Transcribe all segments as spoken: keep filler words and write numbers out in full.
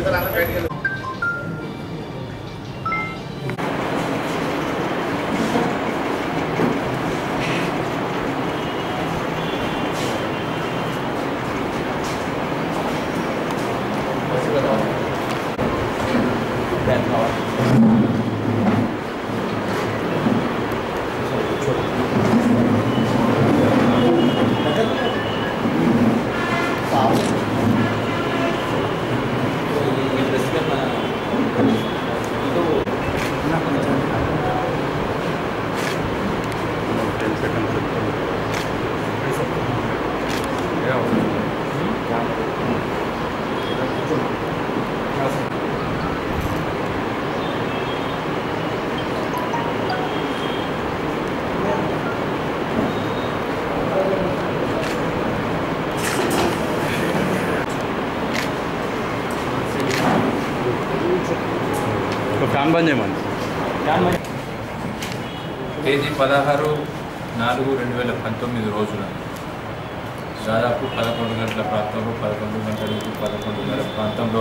తేదీ పదహారు నాలుగు రెండు వేల పంతొమ్మిది రోజున దాదాపు పదకొండు గంటల ప్రాంతంలో పదకొండు గంటల నుంచి పదకొండున్నర ప్రాంతంలో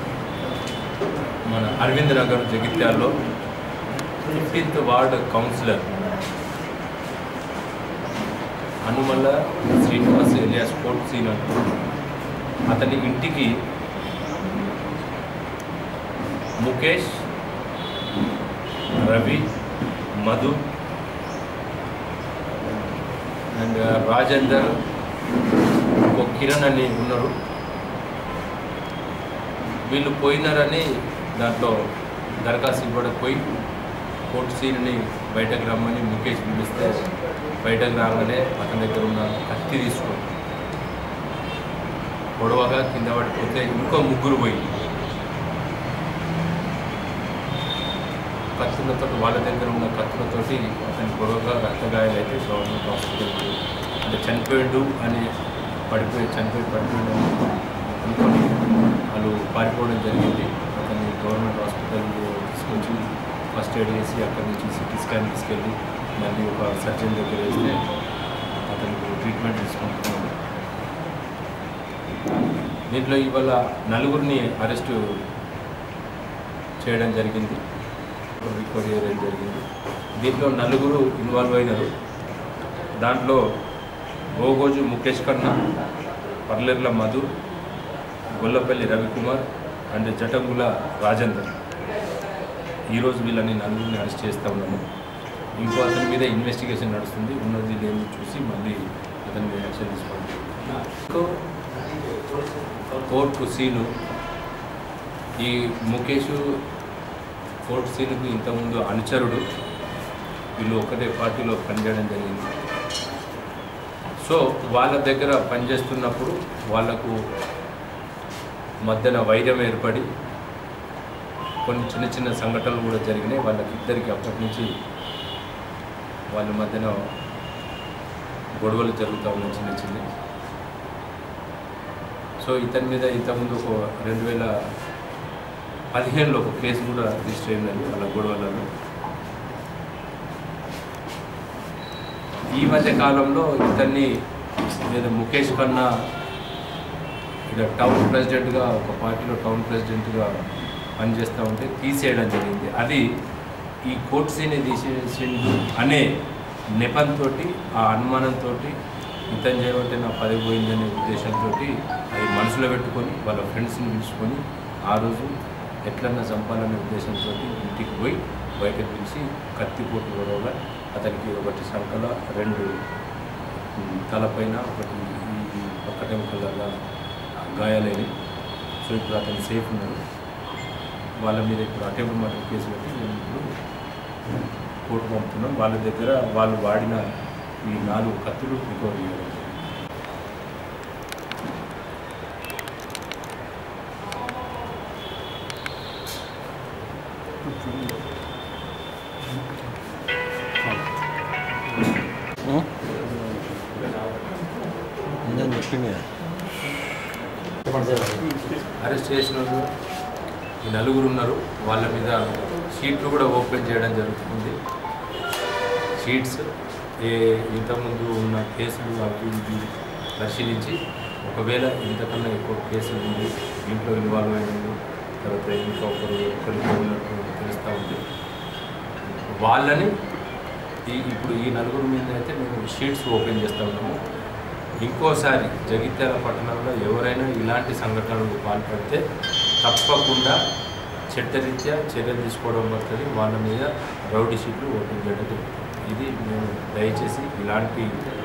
మన అరవింద్ నగర్ జగిత్యాల్లో fifteenth ward councillor Anumalla Srinivas alias కోర్ట్ సీన్ అతని ఇంటికి ముఖేష్, రవి, మధు అండ్ రాజేందర్, ఒక కిరణ్ అని ఉన్నారు. వీళ్ళు పోయినారని దాంట్లో దరఖాస్తు ఇవ్వకపోయి కోర్టు సీన్ని బయటకు రమ్మని ముఖేష్ పిలిస్తే బయటకు రాగానే అతని దగ్గర ఉన్న కత్తి తీసుకొని పొడవగా కింద పడిపోతే ఇంకో ముగ్గురు పోయి కత్తులతో వాళ్ళ దగ్గర ఉన్న కత్తులతోటి అతని పొడవగా రక్తగాయాలు అయితే గవర్నమెంట్ హాస్పిటల్కి అంటే చనిపోయాడు అని పడిపోయి చనిపోయి పడిపోయాడు అనుకొని వాళ్ళు పారిపోవడం జరిగింది. అతన్ని గవర్నమెంట్ హాస్పిటల్లో తీసుకొచ్చి ఫస్ట్ ఎయిడ్ చేసి అక్కడి నుంచి సిటీ స్కాన్ తీసుకెళ్ళి మళ్ళీ ఒక సర్జన్ దగ్గర వేస్తే అతనికి ట్రీట్మెంట్ తీసుకుంటున్నాడు. దీంట్లో ఇవాళ నలుగురిని అరెస్టు చేయడం జరిగింది, రికవరీ చేయడం జరిగింది. దీంట్లో నలుగురు ఇన్వాల్వ్ అయినారు. దాంట్లో ఓగోజు ముఖేష్ కన్నా, పర్లేర్ల మధు, గొల్లపల్లి రవికుమార్ అండ్ జటంగుల రాజేందర్. ఈరోజు వీళ్ళని నలుగురిని అరెస్ట్ చేస్తూ ఉన్నాము. ఇంకో అతని మీద ఇన్వెస్టిగేషన్ నడుస్తుంది. ఉన్నది లేని చూసి మళ్ళీ అతని మీద యాక్షన్ తీసుకోవాలి. కోర్టు సీను ఈ ముఖేష్ కోర్టు సీనుకు ఇంతకుముందు అనుచరుడు. వీళ్ళు ఒకటే పార్టీలో పనిచేయడం జరిగింది. సో వాళ్ళ దగ్గర పనిచేస్తున్నప్పుడు వాళ్లకు మధ్యన వైరం ఏర్పడి కొన్ని చిన్న చిన్న సంఘటనలు కూడా జరిగినాయి. వాళ్ళకి ఇద్దరికి అప్పటి నుంచి వాళ్ళ మధ్యన గొడవలు జరుగుతూ ఉన్నాయి చిన్న చిన్న. సో ఇతని మీద ఇంతకుముందు ఒక రెండు వేల పదిహేనులో ఒక కేసు కూడా రిజిస్టర్ అయిందండి వాళ్ళ గొడవలలో. ఈ మధ్య కాలంలో ఇతన్ని లేదా ముఖేష్ కన్నా ఇక్కడ టౌన్ ప్రెసిడెంట్గా ఒక పార్టీలో టౌన్ ప్రెసిడెంట్గా పనిచేస్తూ ఉంటే తీసేయడం జరిగింది. అది ఈ కోర్టు సీని తీసేసిండు అనే నెపంతో, ఆ అనుమానంతో ఇతను చేయబట్టే నా పదవి పోయిందనే ఉద్దేశంతో అది మనసులో పెట్టుకొని వాళ్ళ ఫ్రెండ్స్ని పిలుచుకొని ఆ రోజు ఎట్లన్నా చంపాలనే ఉద్దేశంతో ఇంటికి పోయి బయటకు పిలిచి కత్తిపోటు గొడవగా అతనికి ఒకటి సంకల, రెండు తలపైన, ఒకటి ఈ పక్కటెంకల గాయాలైనవి. సో ఇప్పుడు అతను సేఫ్ ఉన్నారు. వాళ్ళ మీద ఇప్పుడు అటెంప్ట్ మర్డర్ కేసు పెట్టి మేము ఇప్పుడు కోర్టు పంపుతున్నాం. వాళ్ళ దగ్గర వాళ్ళు వాడిన ఈ నాలుగు కత్తులు రికవరీ చేయడం. అరెస్ట్ చేసిన ఈ నలుగురు ఉన్నారు. వాళ్ళ మీద షీట్లు కూడా ఓపెన్ చేయడం జరుగుతుంది. షీట్స్ ఏ ఇంతకుముందు ఉన్న కేసులు అవి ఇవి పరిశీలించి ఒకవేళ ఇంతకన్నా ఎక్కువ కేసులు ఉంది, దీంట్లో ఇన్వాల్వ్ అయినవి తర్వాత ఇంకా ఒకరు ఒకరికి వెళ్ళినట్టు తెలుస్తూ ఉంది. వాళ్ళని ఈ ఇప్పుడు ఈ నలుగురు మీద అయితే మేము షీట్స్ ఓపెన్ చేస్తూ ఉన్నాము. ఇంకోసారి జగిత్యాల పట్టణంలో ఎవరైనా ఇలాంటి సంఘటనలకు పాల్పడితే తప్పకుండా చట్టరీత్యా చర్యలు తీసుకోవడం పడుతుంది. వాళ్ళ మీద రౌడీ షీట్లు ఓపెన్ చేయడం జరుగుతుంది. ఇది మేము దయచేసి ఇలాంటి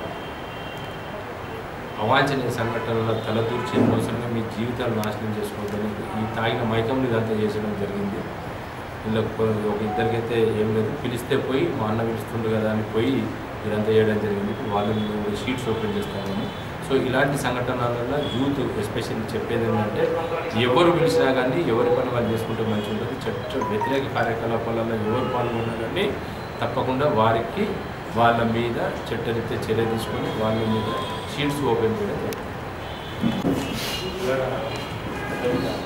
అవాంఛనీయ సంఘటనల తలదూర్చి అనవసరంగా మీ జీవితాలు నాశనం చేసుకోవద్దని ఈ తాగిన మైకంలో ఇదంతా చేసడం జరిగింది. ఇలా ఒక ఇద్దరికైతే ఏం లేదు, పిలిస్తే పోయి మా అన్న పిలుస్తుండే కదా అని పోయి ఇదంతా చేయడం జరిగింది. వాళ్ళని మేము షీట్స్ ఓపెన్ చేస్తాము. సో ఇలాంటి సంఘటనల యూత్ ఎస్పెషల్లీ చెప్పేది ఏంటంటే ఎవరు పిలిచినా కానీ ఎవరి పని వాళ్ళు చేసుకుంటే మంచిగా ఉంటుంది. చట్ట వ్యతిరేక కార్యకలాపాలలో ఎవరు పాల్గొన్నా కానీ తప్పకుండా వారికి వాళ్ళ మీద చట్టరీత్యా చర్య తీసుకొని వాళ్ళ మీద షీట్స్ ఓపెన్ చేయడం జరుగుతుంది.